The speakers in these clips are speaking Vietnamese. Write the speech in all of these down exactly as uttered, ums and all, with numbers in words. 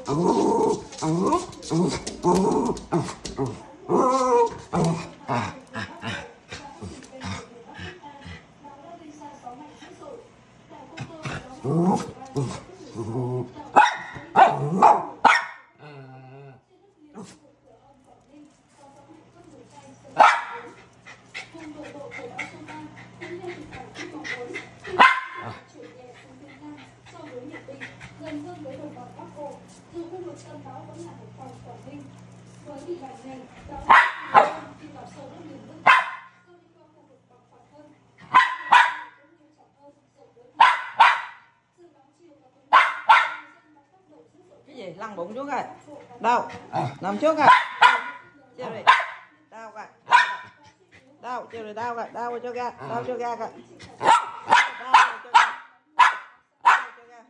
Lăn bụng xuống coi. Đâu? Nằm trước coi. Chưa đi. Đau coi. Đau, chưa đi đau coi. Đau cho ra. Đau cho ra coi. Đau cho ra. Đau cho ra.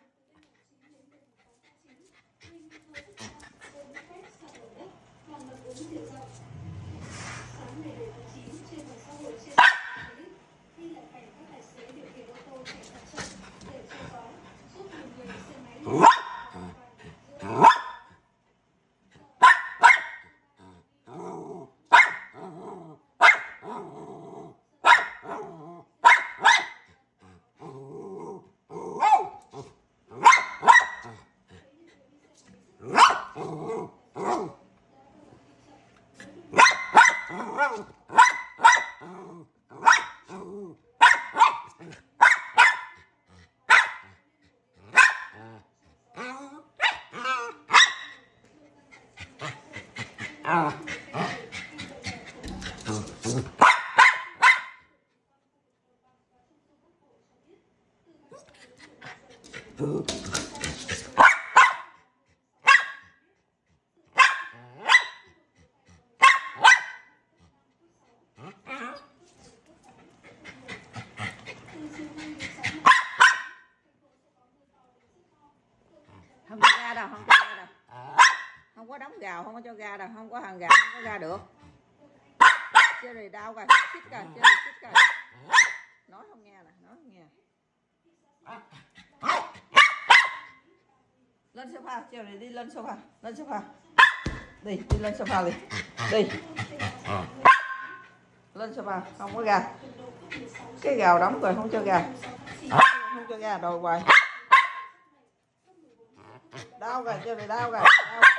À. Không cho ra đâu, không cho ra đâu. Không có đóng gào, không có cho ra đâu, không có hàng gào, không có ra được. Chơi rồi đau coi, xích coi, chơi rồi xích coi. Nói không nghe nè, nói không nghe. Lên sofa, chơi rồi đi lên sofa, lên sofa. Đi, đi lên sofa đi. Đi. Lên sofa, không có ra. Cái gào đóng rồi không cho ra. Không cho ra đồ hoài. Đau rồi, chơi rồi đau rồi. Đau.